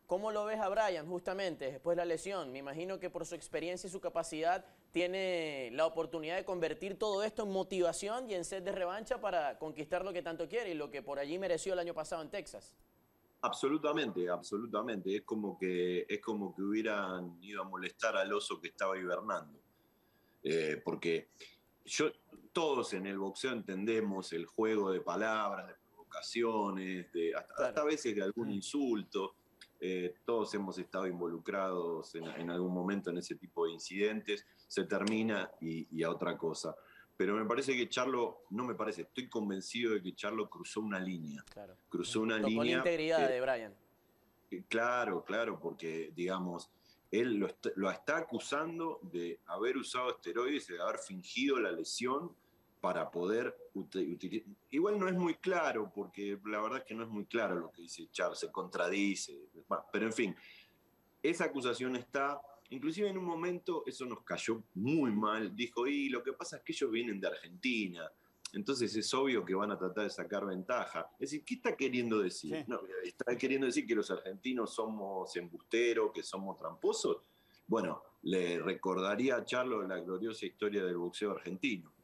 ¿Cómo lo ves a Bryan justamente después de la lesión? Me imagino que por su experiencia y su capacidad tiene la oportunidad de convertir todo esto en motivación y en sed de revancha para conquistar lo que tanto quiere y lo que por allí mereció el año pasado en Texas. Absolutamente, absolutamente. Es como que hubieran ido a molestar al oso que estaba hibernando. Porque yo, todos en el boxeo entendemos el juego de palabras, de provocaciones, hasta Claro. a veces de algún insulto. Todos hemos estado involucrados en algún momento en ese tipo de incidentes. Se termina y a otra cosa. Pero me parece que Charlo, no me parece, estoy convencido de que Charlo cruzó una línea. Claro. Cruzó una Tocó la línea. integridad de Bryan. Claro, claro, porque, digamos, él lo está acusando de haber usado esteroides y de haber fingido la lesión para poder utilizar. Igual no es muy claro, porque la verdad es que no es muy claro lo que dice Charles, se contradice. Bueno, pero en fin, esa acusación está, inclusive en un momento eso nos cayó muy mal, dijo, y lo que pasa es que ellos vienen de Argentina, entonces es obvio que van a tratar de sacar ventaja. Es decir, ¿qué está queriendo decir? Sí. No, ¿está queriendo decir que los argentinos somos embusteros, que somos tramposos? Bueno, le recordaría a Charlo la gloriosa historia del boxeo argentino.